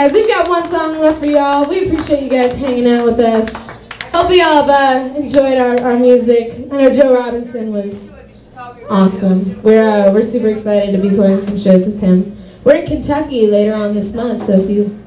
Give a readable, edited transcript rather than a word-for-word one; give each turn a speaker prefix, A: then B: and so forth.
A: guys. We've got one song left for y'all. We appreciate you guys hanging out with us. Hopefully y'all have enjoyed our music. I know Joe Robinson was awesome. We're super excited to be playing some shows with him. We're in Kentucky later on this month, so if you